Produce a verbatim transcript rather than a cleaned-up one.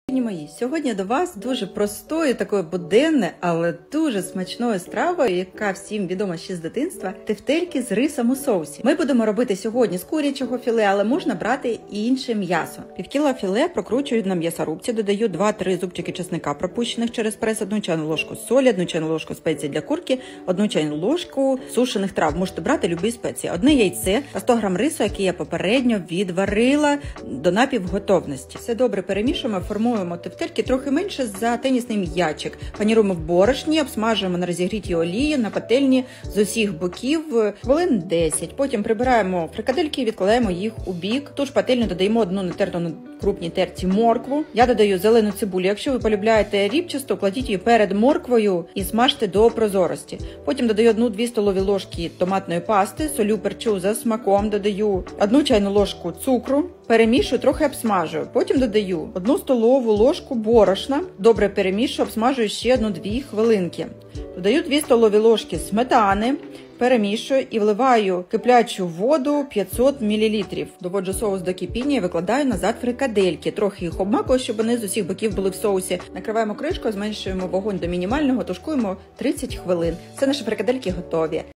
Мої, сьогодні до вас дуже простою, такою буденною, але дуже смачною стравою, яка всім відома ще з дитинства – тефтельки з рисом у соусі. Ми будемо робити сьогодні з курячого філе, але можна брати і інше м'ясо. Півкіла філе прокручую на м'ясорубці, додаю два-три зубчики чесника, пропущених через прес, одну чайну ложку солі, одну чайну ложку спецій для курки, одну чайну ложку сушених трав. Можете брати любі спеції. Одне яйце та сто грам рису, який я попередньо відварила до напівготовності. Все добре перемішуємо, формуємо тефтельки трохи менше за тенісний м'ячик. Паніруємо в борошні, обсмажуємо на розігрітій олії на пательні з усіх боків хвилин десять. Потім прибираємо фрикадельки і відкладаємо їх у бік. Тож пательню додаємо одну натерту на крупній терці моркву. Я додаю зелену цибулю. Якщо ви полюбляєте рібчасту, кладіть її перед морквою і смажте до прозорості. Потім додаю одну-дві столові ложки томатної пасти, солю, перчу за смаком, додаю одну чайну ложку цукру, перемішую, трохи обсмажую. Потім додаю одну столову ложку борошна, добре перемішую, обсмажую ще одну-дві хвилинки. Додаю дві столові ложки сметани, перемішую і вливаю киплячу воду п'ятсот мілілітрів. Доводжу соус до кипіння і викладаю назад фрикадельки. Трохи їх обмакую, щоб вони з усіх боків були в соусі. Накриваємо кришкою, зменшуємо вогонь до мінімального, тушкуємо тридцять хвилин. Все, наші фрикадельки готові.